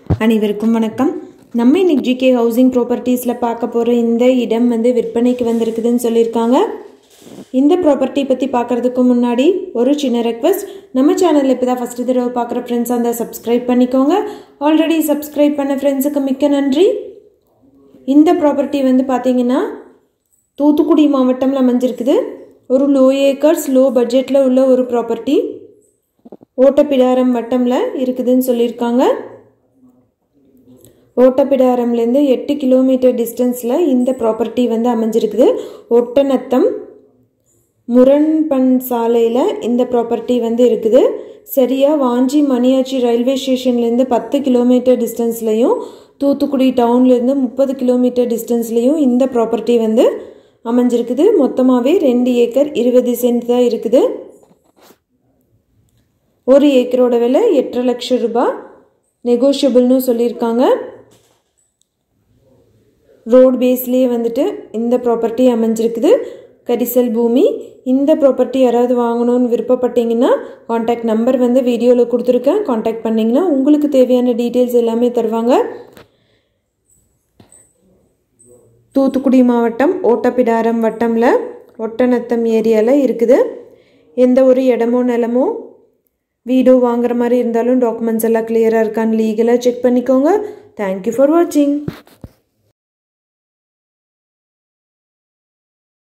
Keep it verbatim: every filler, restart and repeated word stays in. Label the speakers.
Speaker 1: அனைவருக்கும் வணக்கம். நம்ம இன்னைக்கு ஜிகே ஹவுசிங் ப்ராப்பர்ட்டிஸில் பார்க்க போகிற இந்த இடம் வந்து விற்பனைக்கு வந்திருக்குதுன்னு சொல்லியிருக்காங்க. இந்த ப்ராப்பர்ட்டி பற்றி பார்க்குறதுக்கு முன்னாடி ஒரு சின்ன ரெக்வஸ்ட், நம்ம சேனலில் இப்போ தான் ஃபஸ்ட்டு தடவை பார்க்குற ஃப்ரெண்ட்ஸ் அந்த சப்ஸ்கிரைப் பண்ணிக்கோங்க. ஆல்ரெடி சப்ஸ்கிரைப் பண்ண ஃப்ரெண்ட்ஸுக்கு மிக்க நன்றி. இந்த ப்ராப்பர்ட்டி வந்து பார்த்தீங்கன்னா தூத்துக்குடி மாவட்டம்ல அமைஞ்சிருக்குது. ஒரு லோ ஏக்கர்ஸ் லோ பட்ஜெட்டில் உள்ள ஒரு ப்ராப்பர்ட்டி. ஓட்டப்பிடாரம் வட்டமில் இருக்குதுன்னு சொல்லியிருக்காங்க. ஓட்டப்பிடாரம்லேருந்து எட்டு கிலோமீட்டர் டிஸ்டன்ஸில் இந்த ப்ராப்பர்ட்டி வந்து அமைஞ்சிருக்குது. ஒட்டநத்தம் முரண்பன் சாலையில் இந்த ப்ராப்பர்ட்டி வந்து இருக்குது. சரியாக வாஞ்சி மணியாச்சி ரயில்வே ஸ்டேஷன்லேருந்து பத்து கிலோமீட்டர் டிஸ்டன்ஸ்லையும் தூத்துக்குடி டவுன்லேருந்து முப்பது கிலோமீட்டர் டிஸ்டன்ஸ்லையும் இந்த ப்ராப்பர்ட்டி வந்து அமைஞ்சிருக்குது. மொத்தமாகவே ரெண்டு ஏக்கர் இருபது சென்ட் தான் இருக்குது. ஒரு ஏக்கரோட விலை எட்டரை லட்சம் ரூபாய், நெகோஷியபிள்னு சொல்லியிருக்காங்க. ரோடு பேஸ்லேயே வந்துட்டு இந்த ப்ராப்பர்ட்டி அமைஞ்சிருக்குது. கரிசல் பூமி. இந்த ப்ராப்பர்ட்டி யாராவது வாங்கணும்னு விருப்பப்பட்டீங்கன்னா கான்டாக்ட் நம்பர் வந்து வீடியோவில் கொடுத்துருக்கேன். கான்டாக்ட் பண்ணிங்கன்னா உங்களுக்கு தேவையான டீட்டெயில்ஸ் எல்லாமே தருவாங்க. தூத்துக்குடி மாவட்டம் ஓட்டப்பிடாரம் வட்டமில் ஒட்டநத்தம் ஏரியாவில் இருக்குது. எந்த ஒரு இடமோ நிலமோ வீடோ வாங்குற மாதிரி இருந்தாலும் டாக்குமெண்ட்ஸ் எல்லாம் கிளியராக இருக்கான்னு லீகலாக செக் பண்ணிக்கோங்க. தேங்க்யூ ஃபார் வாட்சிங்.